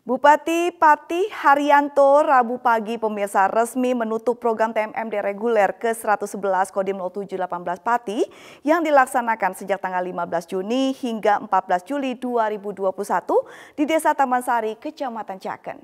Bupati Pati Haryanto Rabu pagi pemirsa resmi menutup program TMMD reguler ke-111 Kodim 0718 Pati yang dilaksanakan sejak tanggal 15 Juni hingga 14 Juli 2021 di Desa Taman Sari, Kecamatan Caken.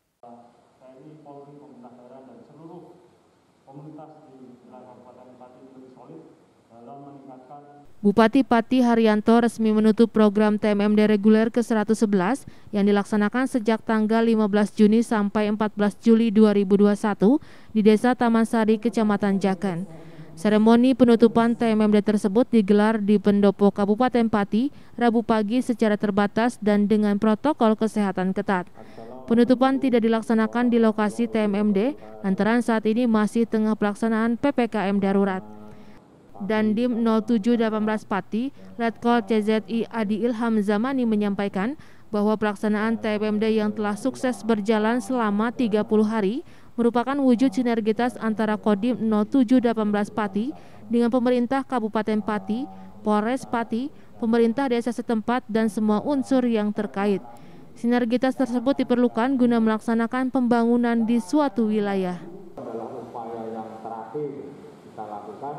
Bupati Pati Haryanto resmi menutup program TMMD reguler ke-111 yang dilaksanakan sejak tanggal 15 Juni sampai 14 Juli 2021 di Desa Taman Sari, Kecamatan Caken. Seremoni penutupan TMMD tersebut digelar di Pendopo Kabupaten Pati Rabu pagi secara terbatas dan dengan protokol kesehatan ketat. Penutupan tidak dilaksanakan di lokasi TMMD lantaran saat ini masih tengah pelaksanaan PPKM darurat. Dandim 0718 Pati, Letkol CZI Adi Ilham Zamani menyampaikan bahwa pelaksanaan TMMD yang telah sukses berjalan selama 30 hari merupakan wujud sinergitas antara Kodim 0718 Pati dengan pemerintah Kabupaten Pati, Polres Pati, pemerintah desa setempat dan semua unsur yang terkait. Sinergitas tersebut diperlukan guna melaksanakan pembangunan di suatu wilayah. Adalah upaya yang terakhir kita lakukan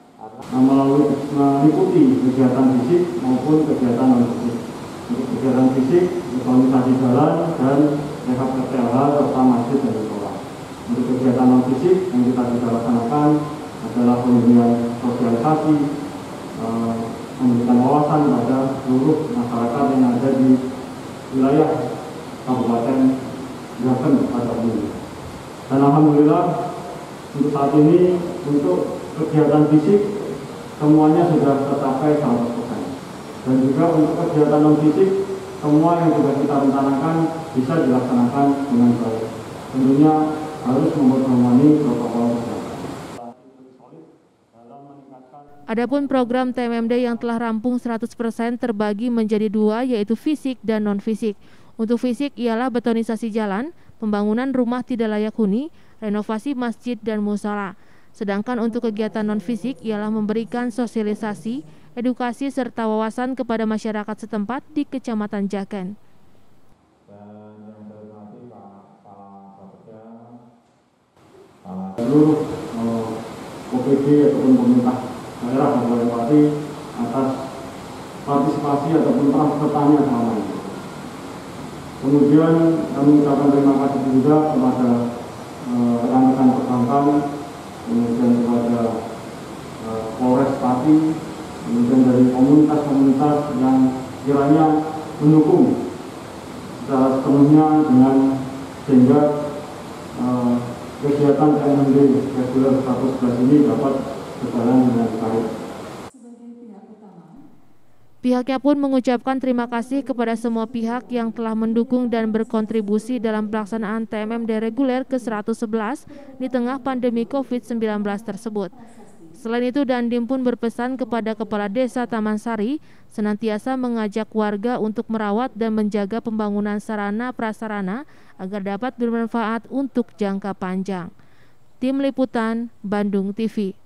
mengikuti kegiatan fisik maupun kegiatan non-fisik. Untuk kegiatan fisik, organisasi jalan dan rehab RTLH serta masjid dan sekolah. Untuk kegiatan non-fisik yang kita bisa laksanakan adalah pemberian sosialisasi, memberikan wawasan pada seluruh masyarakat yang ada di wilayah Kabupaten Caken pada umumnya. Dan alhamdulillah untuk saat ini untuk kegiatan fisik semuanya sudah tercapai 100%. Dan juga untuk kegiatan non fisik semua yang sudah kita rencanakan bisa dilaksanakan dengan baik. Tentunya harus memperdomani protokol kesehatan. Adapun program TMMD yang telah rampung 100% terbagi menjadi dua, yaitu fisik dan non-fisik. Untuk fisik ialah betonisasi jalan, pembangunan rumah tidak layak huni, renovasi masjid dan musala. Sedangkan untuk kegiatan non-fisik ialah memberikan sosialisasi, edukasi serta wawasan kepada masyarakat setempat di Kecamatan Caken. Seluruh OPD ataupun pemerintah daerah Kabupaten Pati atas partisipasi ataupun peran-perannya selama ini. Kemudian kami mengucapkan terima kasih juga kepada rekan-rekan perbankan, kemudian kepada Polres Pati, kemudian dari komunitas-komunitas yang kiranya mendukung secara sepenuhnya dengan sehingga kegiatan TMMD reguler 111 ini dapat berjalan dengan baik. Pihaknya pun mengucapkan terima kasih kepada semua pihak yang telah mendukung dan berkontribusi dalam pelaksanaan TMMD reguler ke-111 di tengah pandemi COVID-19 tersebut. Selain itu, Dandim pun berpesan kepada Kepala Desa Taman Sari senantiasa mengajak warga untuk merawat dan menjaga pembangunan sarana prasarana agar dapat bermanfaat untuk jangka panjang. Tim Liputan, Bandung TV.